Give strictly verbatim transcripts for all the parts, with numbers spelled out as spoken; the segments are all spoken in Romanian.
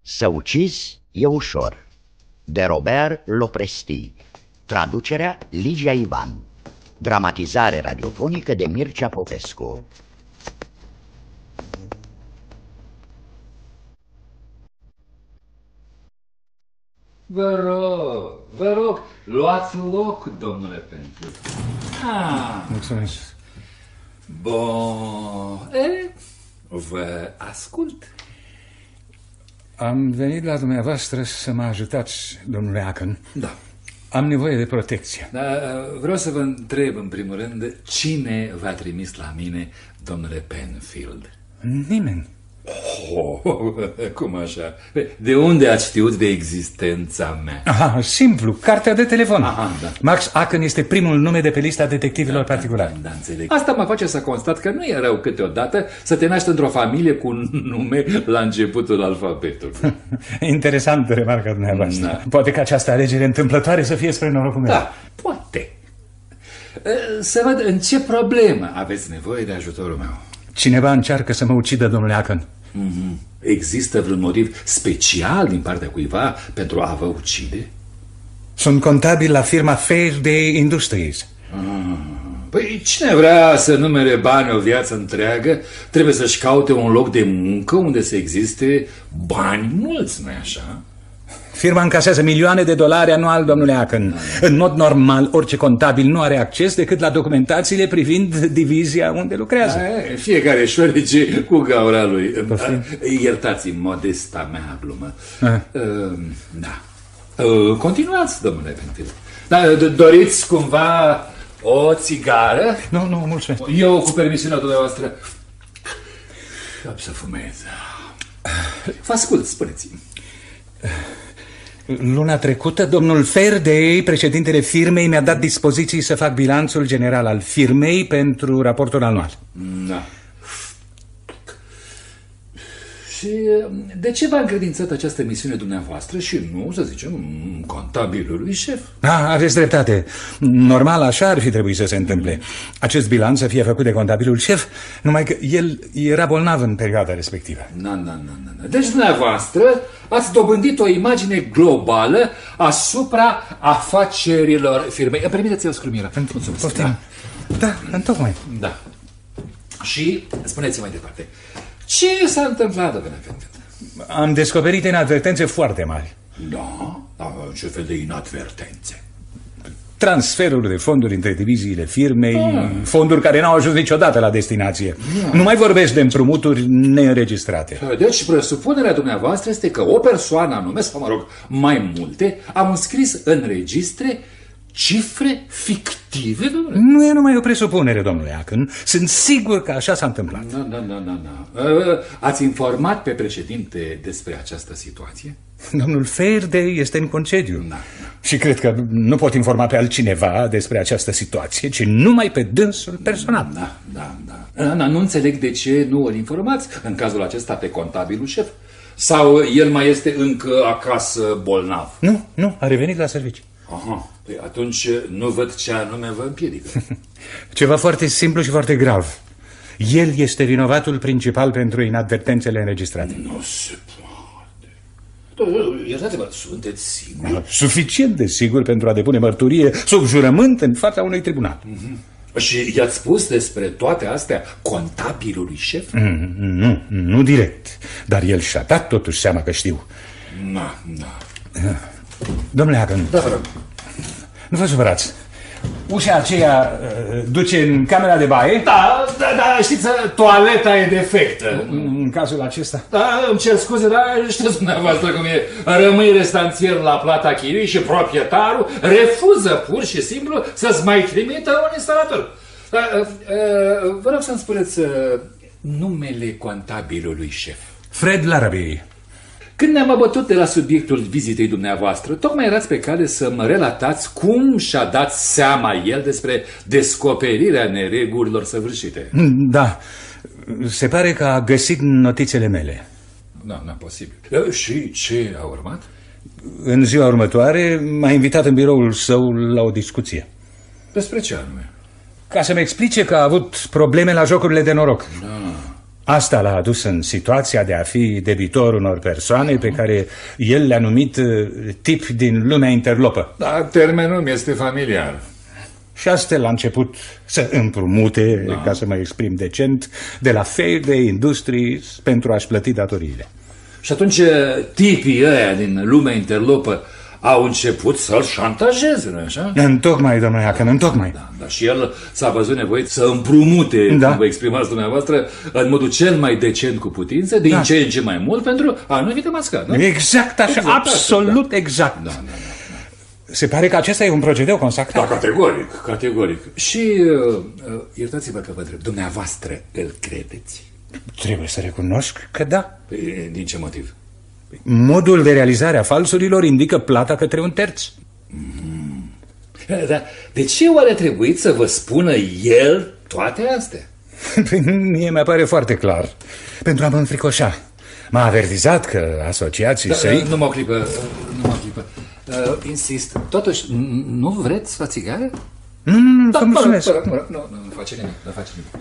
Să ucizi e ușor, de Robert Lopresti. Traducerea Ligia Ivan. Dramatizare radiofonică de Mircea Popescu. Vă rog, vă rog, luați loc, domnule Penfield. Ah. Mulțumesc. Bun, e, vă ascult. Am venit la dumneavoastră să mă ajutați, domnule Aken. Da. Am nevoie de protecție. Da, vreau să vă întreb, în primul rând, cine v-a trimis la mine, domnule Penfield? Nimeni. Oh, cum așa? De unde ați știut de existența mea? Aha, simplu, cartea de telefon. Aha, da. Max Aken este primul nume de pe lista detectivilor da, particulari. Da, da, înțeleg. Asta mă face să constat că nu e rău câteodată să te naști într-o familie cu un nume la începutul alfabetului. Interesant remarca dumneavoastră. Da. Poate că această alegere întâmplătoare să fie spre norocul meu. Da, poate. Să văd în ce problemă aveți nevoie de ajutorul meu. Cineva încearcă să mă ucidă, domnule Aken. Mm-hmm. Există vreun motiv special din partea cuiva pentru a vă ucide? Sunt contabil la firma Faraday Industries. Ah. Păi cine vrea să numere bani o viață întreagă trebuie să-și caute un loc de muncă unde să existe bani mulți, nu-i așa? Firma încasează milioane de dolari anual, domnule Aken. Da. În mod normal, orice contabil nu are acces decât la documentațiile privind divizia unde lucrează. Da, fiecare șoarece cu gaura lui. Iertați-mi modesta mea glumă. A. Da. Continuați, domnule Penfield. Da, doriți cumva o țigară? Nu, nu, mulțumesc. Eu, cu permisiunea dumneavoastră, am să fumez. Vă ascult, spuneți-mi. Luna trecută, domnul Faraday, președintele firmei, mi-a dat dispoziții să fac bilanțul general al firmei pentru raportul anual. Da. Și de ce v-a încredințat această misiune dumneavoastră și nu, să zicem, contabilului șef? Da, aveți dreptate. Normal așa ar fi trebuit să se întâmple. Acest bilanț să fie făcut de contabilul șef, numai că el era bolnav în perioada respectivă. Na, na, na, na. Deci dumneavoastră ați dobândit o imagine globală asupra afacerilor firmei. Îmi permiteți-o scrumire. Mulțumesc. Da, da, întocmai. Da. Și spuneți-mi mai departe. Ce s-a întâmplat, domnule Penfield? Am descoperit inadvertențe foarte mari. Da? Dar ce fel de inadvertențe? Transferuri de fonduri între diviziile firmei, ah. fonduri care n-au ajuns niciodată la destinație. Da. Nu mai vorbesc de împrumuturi neînregistrate. Deci presupunerea dumneavoastră este că o persoană anume, sau mă rog, mai multe, am înscris în registre cifre fictive, domnule? Nu e numai o presupunere, domnule Aken. Sunt sigur că așa s-a întâmplat. Da, da, da, da, da. Ați informat pe președinte despre această situație? Domnul Faraday este în concediu. Da, da. Și cred că nu pot informa pe altcineva despre această situație, ci numai pe dânsul personal. Da, da, da. da nu înțeleg de ce nu îl informați, în cazul acesta, pe contabilul șef. Sau el mai este încă acasă bolnav? Nu, nu, a revenit la serviciu. Aha, păi atunci nu văd ce anume vă împiedică. Ceva foarte simplu și foarte grav. El este vinovatul principal pentru inadvertențele înregistrate. Nu se poate. Iertați-mă, sunteți sigur? Suficient de sigur pentru a depune mărturie sub jurământ în fața unui tribunal. Mm-hmm. Și i-ați spus despre toate astea contabilului șef? Mm, nu, nu direct. Dar el și-a dat totuși seama că știu. Da, da. Domnule Aken, da, vă rog. Nu vă supărați. Ușa aceea uh, duce în camera de baie? Da, da, da, știți, toaleta e defectă. În, în cazul acesta? Da, îmi cer scuze, dar știți dumneavoastră cum e. Rămâi restanțier la plata chirii și proprietarul refuză pur și simplu să-ți mai trimită un instalator. Da, uh, uh, vă rog să-mi spuneți uh, numele contabilului șef. Fred Larrabee. Când ne-am abătut de la subiectul vizitei dumneavoastră, tocmai erați pe cale să mă relatați cum și-a dat seama el despre descoperirea neregulilor săvârșite. Da, se pare că a găsit notițele mele. Da, nu posibil. Și ce a urmat? În ziua următoare m-a invitat în biroul său la o discuție. Despre ce anume? Ca să-mi explice că a avut probleme la jocurile de noroc. Da. Asta l-a adus în situația de a fi debitor unor persoane pe care el le-a numit tip din lumea interlopă. Da, termenul mi este familiar. Și astfel a început să împrumute, da. ca să mă exprim decent, de la Fairday Industries pentru a-și plăti datoriile. Și atunci tipii ăia din lumea interlopă au început să-l șantajeze, nu-i așa? Întocmai, domnule Hacan, întocmai. Da, dar și el s-a văzut nevoit să împrumute, da. cum vă exprimați dumneavoastră, în modul cel mai decent cu putință, din da. ce în ce mai mult, pentru a nu fi demascat, nu? Exact așa, exact, absolut da. exact. Da, da, da, da. Se pare că acesta e un procedeu consacrat. Da, categoric, categoric. Și, uh, iertați-vă că vă întreb, dumneavoastră îl credeți? Trebuie să recunosc că da. Păi, din ce motiv? Modul de realizare a falsurilor indică plata către un terț. Mm. Dar de ce oare trebuit să vă spună el toate astea? Păi, mie mi-apare foarte clar. Pentru a mă înfricoșa. M-a avertizat că asociații da, săi... Nu mă clipă, nu mă clipă. Uh, insist, totuși, nu vreți o țigară? Nu, nu, nu, da, vă mulțumesc. Nu, nu, nu face nimic, nu face nimic.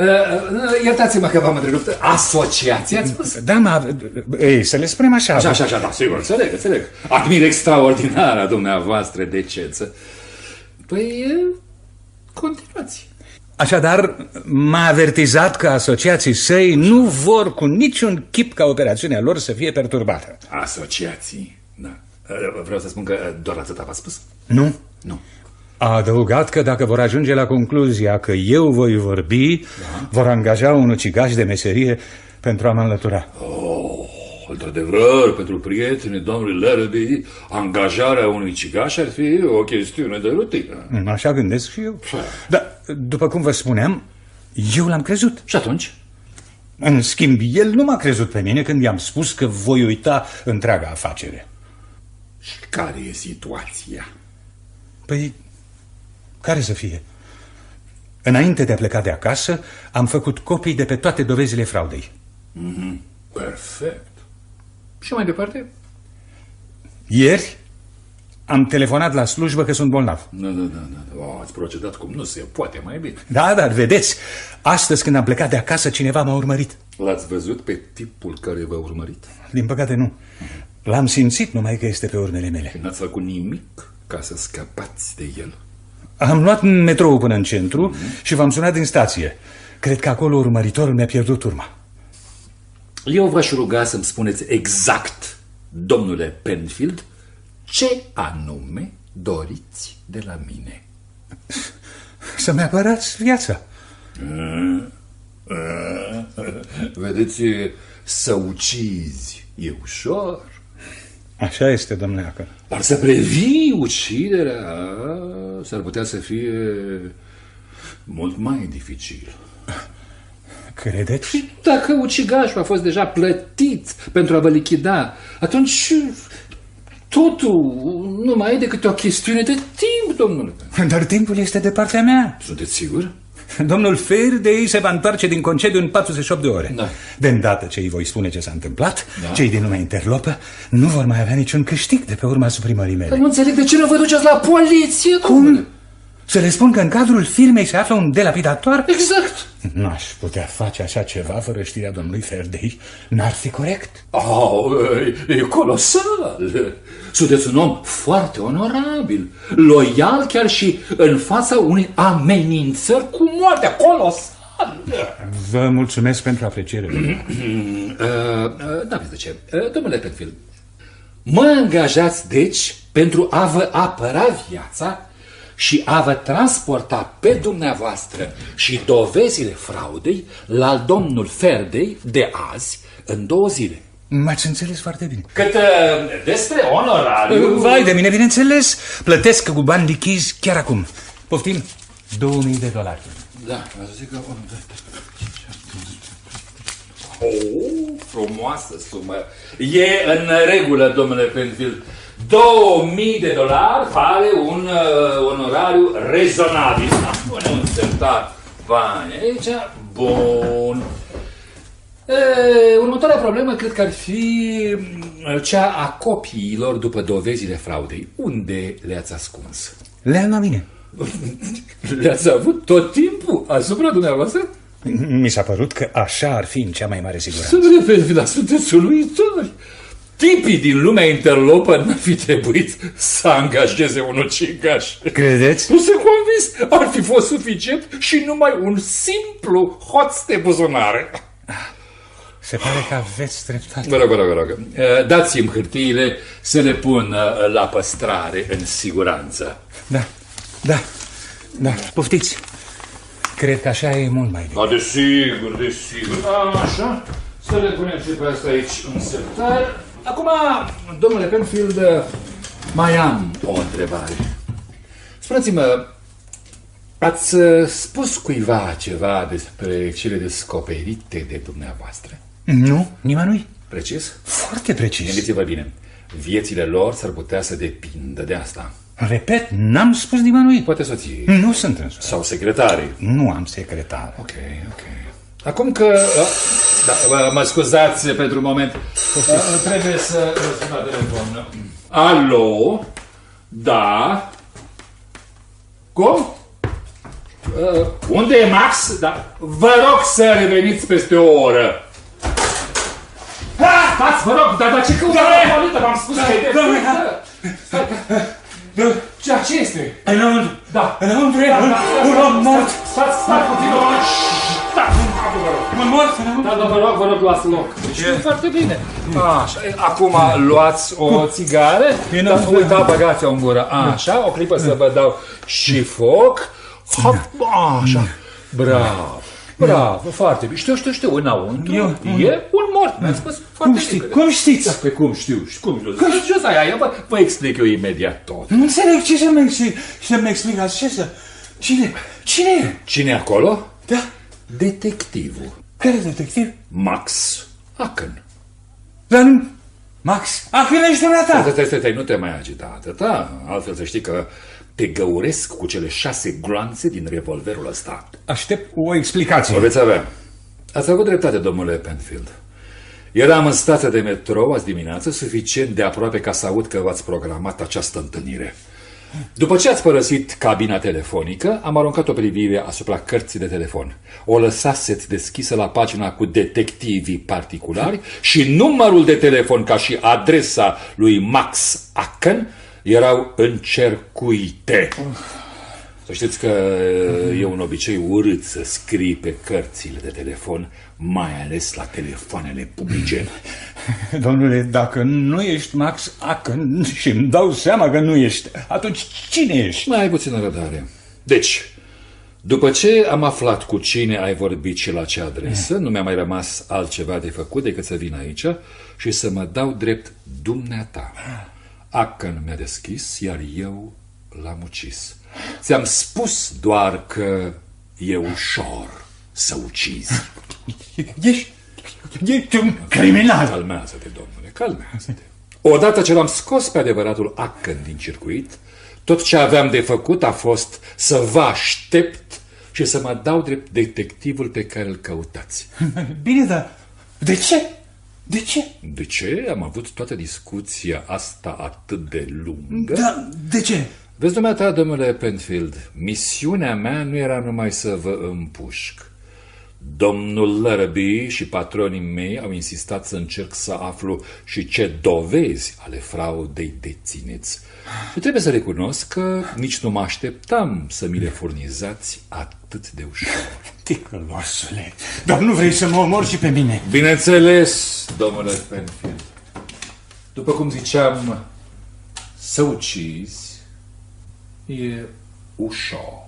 Uh, iertați-mă că v-am întrerupt. Asociația, ați spus? Da, mă, ei, să le spunem așa. Așa, așa, așa, da, sigur, înțeleg, înțeleg. Admir extraordinara dumneavoastră decență. Păi, continuați. Așadar, m-a avertizat că asociații săi nu vor cu niciun chip ca operațiunea lor să fie perturbată. Asociații, da. Vreau să spun că doar atâta v-a spus? Nu. Nu. A adăugat că dacă vor ajunge la concluzia că eu voi vorbi, da. vor angaja un ucigaș de meserie pentru a mă înlătura. Oh, într-adevăr, pentru prietenii domnului Larrabee, angajarea unui ucigaș ar fi o chestiune de rutină. Așa gândesc și eu. Dar, după cum vă spuneam, eu l-am crezut. Și atunci? În schimb, el nu m-a crezut pe mine când i-am spus că voi uita întreaga afacere. Și care e situația? Păi, care să fie? Înainte de a pleca de acasă, am făcut copii de pe toate dovezile fraudei. Mm-hmm. Perfect. Și mai departe? Ieri am telefonat la slujbă că sunt bolnav. Da, da, da, da. O, ați procedat cum nu se poate mai bine. Da, dar vedeți, astăzi când am plecat de acasă, cineva m-a urmărit. L-ați văzut pe tipul care v-a urmărit? Din păcate nu. L-am simțit numai că este pe urmele mele. N-ați făcut nimic ca să scăpați de el? Am luat metrou până în centru mm-hmm. și v-am sunat din stație. Cred că acolo urmăritorul mi-a pierdut urma. Eu v-aș ruga să-mi spuneți exact, domnule Penfield, ce anume doriți de la mine. Să-mi apărați viața. Vedeți, să ucizi e ușor. Așa este, domnule Hacan. Dar să previi uciderea s-ar putea să fie mult mai dificil. Credeți? Și dacă ucigașul a fost deja plătit pentru a vă lichida, atunci totul nu mai e decât o chestiune de timp, domnule. Dar timpul este de partea mea. Sunteți sigur? Domnul Fairday se va întoarce din concediu în patruzeci și opt de ore. Da. De îndată ce îi voi spune ce s-a întâmplat, da. cei din lumea interlopă nu vor mai avea niciun câștig de pe urma suprimării mele. Dar nu înțeleg de ce nu vă duceți la poliție, domnule. Cum? Să le spun că în cadrul firmei se află un delapidator? Exact. N-aș putea face așa ceva fără știrea domnului Fairday. N-ar fi corect. Oh, e, e colosal. Sunteți un om foarte onorabil, loial chiar și în fața unei amenințări cu moartea. Colosal. Vă mulțumesc pentru apreciere. Da, aveți de ce. Domnule Penfield, mă angajați, deci, pentru a vă apăra viața și a vă transporta pe dumneavoastră și dovezile fraudei la domnul Fairday de azi în două zile. M-ați înțeles foarte bine. Cât uh, despre onorariu... Vai de mine, bineînțeles. Plătesc cu bani lichizi chiar acum. Poftim? Două mii de dolari. Da, aș zic că... Oh, frumoasă sumă. E în regulă, domnule Penfield. Două mii de dolari pare un uh, onorariu rezonabil. Pune un sertar bani aici. Bun. E, următoarea problemă cred că ar fi cea a copiilor după dovezile fraudei. Unde le-ați ascuns? Le-am la mine. Le-ați avut tot timpul asupra dumneavoastră? Mi s-a părut că așa ar fi în cea mai mare siguranță. Domnule Penfield, sunteți uluitori. Tipii din lumea interlopă n-ar fi trebuit să angajeze un ucigaș. Credeți? Nu sunt convins. Ar fi fost suficient și numai un simplu hoț de buzunare. Se pare că aveți dreptate. Vă rog, vă rog, vă rog. Dați-mi hârtiile să le pun la păstrare în siguranță. Da, da, da, poftiți. Cred că așa e mult mai bine. Da, desigur, desigur. Așa, să le punem și pe asta aici în sertar. Acum, domnule Penfield, mai am o întrebare. Spuneți-mă, ați spus cuiva ceva despre cele descoperite de dumneavoastră? Nu, nimănui. Precis? Foarte precis. Gândiți-vă bine, viețile lor s-ar putea să depindă de asta. Repet, n-am spus nimănui. Poate soții. Nu sunt însă. Sau secretarii. Nu am secretar. Ok, ok. Acum că... Da, mă scuzați pentru un moment. Trebuie să răspund la telefon. Alo? Da? Cum? Uh, unde e Max? Da. Vă rog să reveniți peste o oră. Ah, stați, vă rog, dar, dar ce căutați? V-am spus că e de... Ce, ce este? Înăuntru. Da. Înăuntru e un om mort. Stați, stați puțin, domnule. Stați, vă rog. Un mort înăuntru. Da, da, vă rog, vă rog, luați loc. Știu foarte bine. Așa, acum luați o țigară. Uita, băgați-o în gură. Așa, o clipă să vă dau și foc. Așa, bravo. Bravo, foarte bine. Știu, știu, știu, înăuntru eu, e un mort. Mi-ați spus foarte bine. Cum știți? Pe cum știu? Cum știu? Ce aia? Vă, vă explic eu imediat tot. Nu înțeleg ce să-mi explic, să-mi explicați. Ce să... Cine? Cine e? Cine e acolo? Da. Detectivul. Care detectiv? Max Acken. Dar nu... Max Acken ești dumneata. Stai, stai, stai, nu te mai agita atâta. Altfel să știi că te găuresc cu cele șase gloanțe din revolverul ăsta. Aștept o explicație. O veți avea. Ați avut dreptate, domnule Penfield. Eram în stația de metrou azi dimineață, suficient de aproape ca să aud că v-ați programat această întâlnire. După ce ați părăsit cabina telefonică, am aruncat o privire asupra cărții de telefon. O lăsaseți deschisă la pagina cu detectivii particulari și numărul de telefon ca și adresa lui Max Acken erau încercuite. Să știți că e un obicei urât să scrii pe cărțile de telefon, mai ales la telefoanele publice. Domnule, dacă nu ești Max Acken și îmi dau seama că nu ești, atunci cine ești? Mai ai puțină răbdare. Deci, după ce am aflat cu cine ai vorbit și la ce adresă, nu mi-a mai rămas altceva de făcut decât să vin aici și să mă dau drept dumneata. Acken mi-a deschis, iar eu l-am ucis. Ți-am spus doar că e ușor să ucizi. Ești, ești un criminal. Calmează-te, domnule, calmează-te. Odată ce l-am scos pe adevăratul Acken din circuit, tot ce aveam de făcut a fost să vă aștept și să mă dau drept detectivul pe care îl căutați. Bine, dar de ce? De ce? De ce? Am avut toată discuția asta atât de lungă. Da, de ce? Vezi, dumneata, domnule Penfield, misiunea mea nu era numai să vă împușc. Domnul Larrabee și patronii mei au insistat să încerc să aflu și ce dovezi ale fraudei dețineți. Și trebuie să recunosc că nici nu mă așteptam să mi le furnizați atât de ușor. Ticălosule, dar nu vrei să mă omori și pe mine? Bineînțeles, domnule Penfield. După cum ziceam, să ucizi e ușor.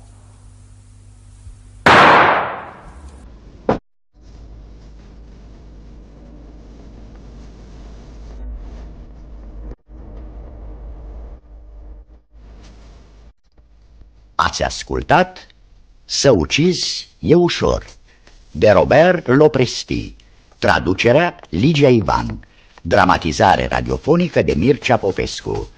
Ați ascultat Să ucizi e ușor, de Robert Lopresti, traducerea Ligia Ivan, dramatizare radiofonică de Mircea Popescu.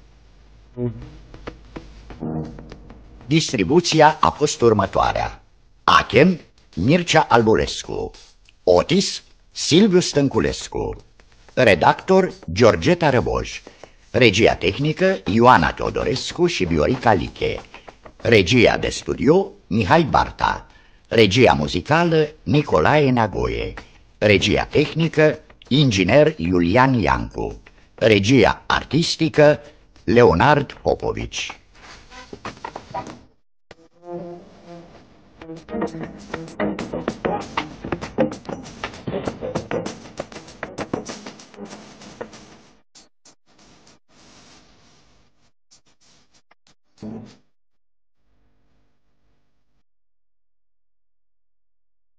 Distribuția a fost următoarea: Acken, Mircea Albulescu; Otis, Silviu Stănculescu; redactor, Georgeta Răboj; regia tehnică, Ioana Teodorescu și Viorica Liche; regia de studio, Mihai Barta; Regia muzicală Nicolae Neagoe. Regia tehnică inginer Iulian Iancu. Regia artistică Leonard Popovici. Thank you.